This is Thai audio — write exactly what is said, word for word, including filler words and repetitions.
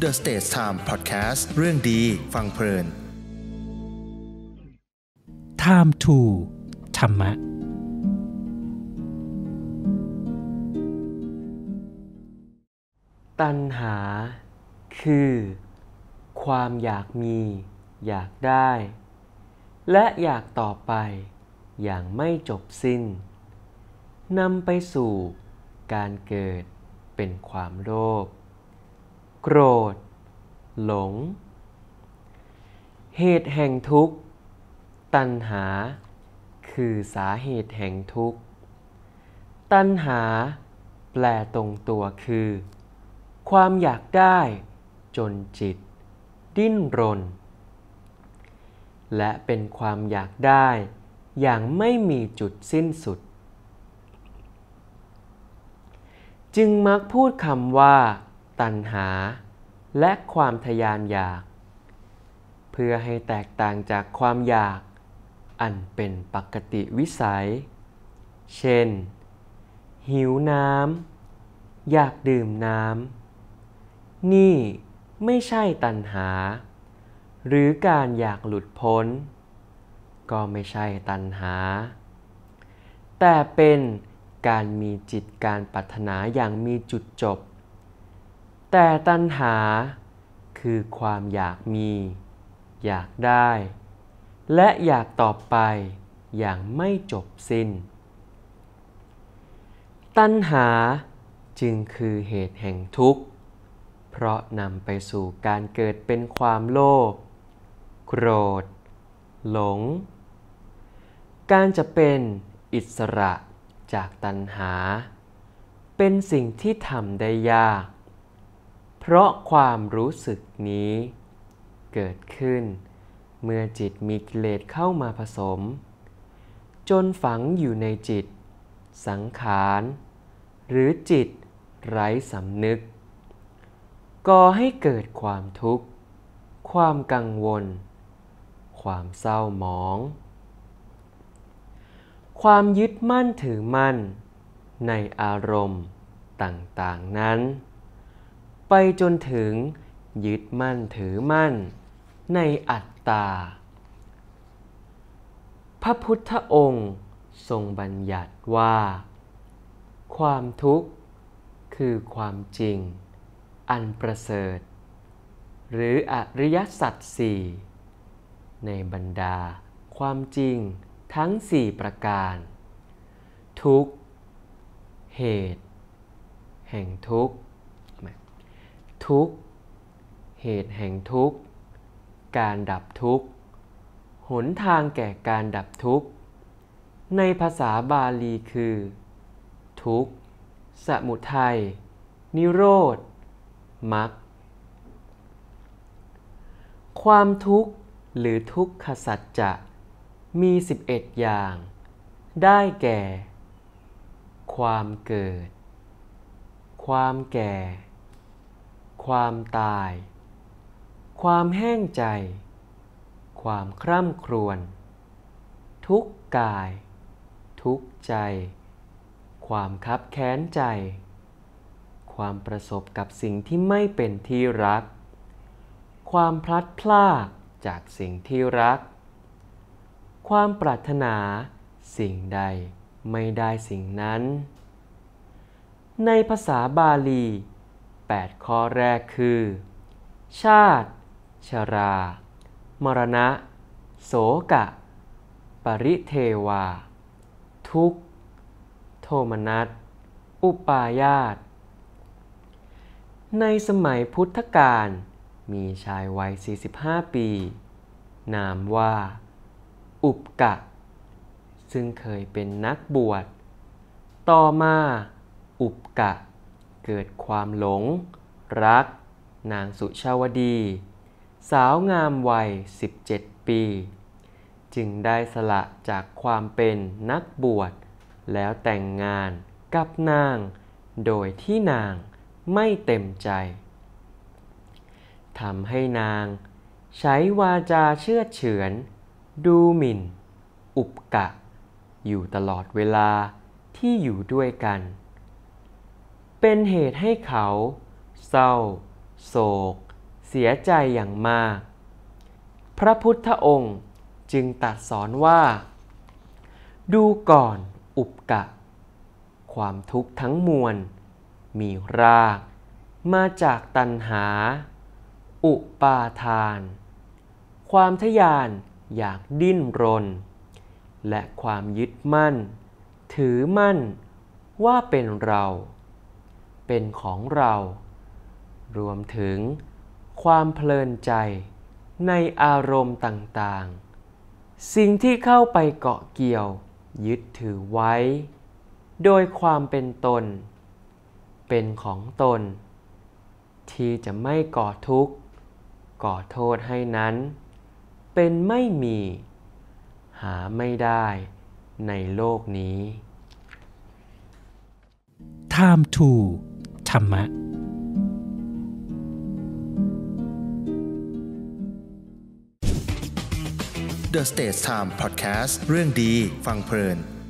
The Stage Time Podcast เรื่องดีฟังเพลิน Time to ธรรมะตัณหาคือความอยากมีอยากได้และอยากต่อไปอย่างไม่จบสิ้นนำไปสู่การเกิดเป็นความโลภโกรธหลงเหตุแห่งทุกข์ตัณหาคือสาเหตุแห่งทุกข์ตัณหาแปลตรงตัวคือความอยากได้จนจิตดิ้นรนและเป็นความอยากได้อย่างไม่มีจุดสิ้นสุดจึงมักพูดคำว่าตัณหาและความทยานอยากเพื่อให้แตกต่างจากความอยากอันเป็นปกติวิสัยเช่นหิวน้ำอยากดื่มน้ำนี่ไม่ใช่ตัณหาหรือการอยากหลุดพ้นก็ไม่ใช่ตัณหาแต่เป็นการมีจิตการปรารถนาอย่างมีจุดจบแต่ตัณหาคือความอยากมีอยากได้และอยากต่อไปอย่างไม่จบสิ้นตัณหาจึงคือเหตุแห่งทุกข์เพราะนำไปสู่การเกิดเป็นความโลภโกรธหลงการจะเป็นอิสระจากตัณหาเป็นสิ่งที่ทำได้ยากเพราะความรู้สึกนี้เกิดขึ้นเมื่อจิตมีกิเลสเข้ามาผสมจนฝังอยู่ในจิตสังขารหรือจิตไร้สำนึกก่อให้เกิดความทุกข์ความกังวลความเศร้าหมองความยึดมั่นถือมั่นในอารมณ์ต่างๆนั้นไปจนถึงยึดมั่นถือมั่นในอัตตาพระพุทธองค์ทรงบัญญัติว่าความทุกข์คือความจริงอันประเสริฐหรืออริยสัจสี่ในบรรดาความจริงทั้งสี่ประการทุกข์เหตุแห่งทุกข์ทุกข์เหตุแห่งทุกข์การดับทุกข์หนทางแก่การดับทุกข์ในภาษาบาลีคือทุกข์สมุทัยนิโรธมรรคความทุกข์หรือทุกขสัจจะมีสิบเอ็ดอย่างได้แก่ความเกิดความแก่ความตายความแห้งใจความคร่ำครวญทุกข์กายทุกข์ใจความคับแค้นใจความประสบกับสิ่งที่ไม่เป็นที่รักความพลัดพรากจากสิ่งที่รักความปรารถนาสิ่งใดไม่ได้สิ่งนั้นในภาษาบาลีแปดข้อแรกคือชาติชรามรณะโสกะปริเทวาทุกข์โทมนัสอุปาญาสในสมัยพุทธกาลมีชายวัยสี่สิบห้าปีนามว่าอุปกะซึ่งเคยเป็นนักบวชต่อมาอุปกะเกิดความหลงรักนางสุชาวดีสาวงามวัยสิบเจ็ดปีจึงได้สละจากความเป็นนักบวชแล้วแต่งงานกับนางโดยที่นางไม่เต็มใจทำให้นางใช้วาจาเชื่อเฉือนดูหมิ่นอุปกะอยู่ตลอดเวลาที่อยู่ด้วยกันเป็นเหตุให้เขาเศร้าโศกสียใจอย่างมากพระพุทธองค์จึงตรัสสอนว่าดูก่อนอุปกะความทุกข์ทั้งมวลมีรากมาจากตัณหาอุปาทานความทะยานอยากดิ้นรนและความยึดมั่นถือมั่นว่าเป็นเราเป็นของเรารวมถึงความเพลินใจในอารมณ์ต่างๆสิ่งที่เข้าไปเกาะเกี่ยวยึดถือไว้โดยความเป็นตนเป็นของตนที่จะไม่ก่อทุกข์ก่อโทษให้นั้นเป็นไม่มีหาไม่ได้ในโลกนี้ Time to ธรรมะ The Stage Time Podcast เรื่องดีฟังเพลิน